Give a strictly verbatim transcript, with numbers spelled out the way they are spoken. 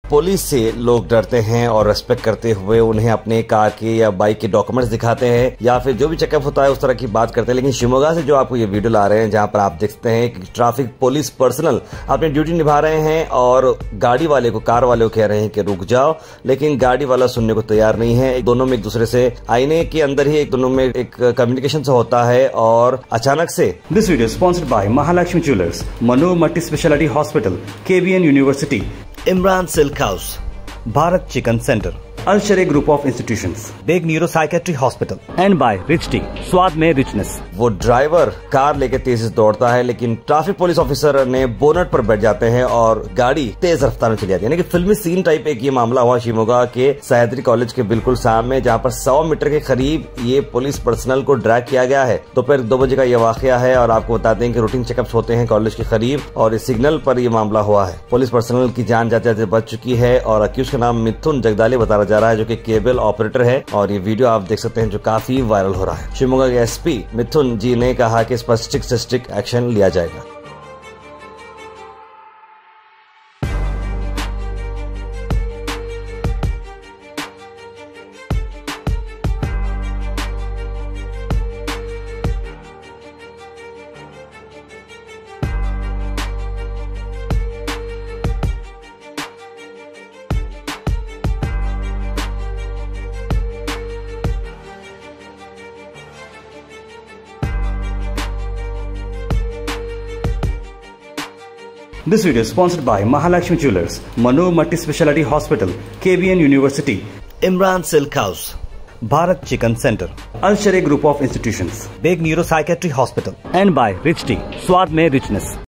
Police से लोग डरते हैं और रेस्पेक्ट करते हुए उन्हें अपने कार के या बाइक के डॉक्यूमेंट्स दिखाते हैं या फिर जो भी चेकअप होता है उस तरह की बात करते हैं। लेकिन शिवमोगा से जो आपको ये वीडियो ला रहे हैं जहां पर आप देखते हैं कि ट्रैफिक पुलिस पर्सनल अपनी ड्यूटी निभा रहे हैं और गाड़ी वाले को कार वाले को कह रहे हैं कि रुक जाओ, लेकिन गाड़ी वाला सुनने को तैयार नहीं है। दोनों में एक दूसरे से आईने के अंदर ही एक दोनों में एक कम्युनिकेशन से होता है और अचानक से this video sponsored by Mahalakshmi jewellers, Manu multi speciality hospital, KBN university, Imran silk house, Bharat chicken centre, अलशरे group of institutions, Baig neuro psychiatry hospital and by rich tea, स्वाद में रिचनेस। वो ड्राइवर कार लेके तेज से दौड़ता है लेकिन ट्रैफिक पुलिस ऑफिसर ने बोनट पर बैठ जाते हैं और गाड़ी तेज रफ्तार में चली जाती है। यानी कि फिल्मी सीन टाइप एक ये मामला हुआ शिवमोगा के सह्याद्री कॉलेज के बिल्कुल सामने, जहां पर सौ मीटर के करीब ये पुलिस पर्सनल को ड्रैग किया गया है। दोपहर दो बजे का ये वाकया है और आपको बताते हैं कि रूटीन चेकअप्स होते हैं कॉलेज के करीब और इस सिग्नल पर यह मामला हुआ है। पुलिस पर्सनल की जान जाते जाते बच चुकी है और अक्यूज का नाम मिथुन जगदाले बताया जा रहा है, जो कि केबल ऑपरेटर है। और ये वीडियो आप देख सकते हैं जो काफी वायरल हो रहा है। शिवमोगा के एसपी मिथुन जी ने कहा कि इस पर स्ट्रिक्ट से स्ट्रिक्ट एक्शन लिया जाएगा। This video is sponsored by Mahalakshmi Jewelers, Manu Multi Speciality Hospital, KBN university, Imran silk house, Bharat chicken centre, अलशरे group of institutions, Baig neuro psychiatry hospital and by rich tea, स्वाद में रिचनेस।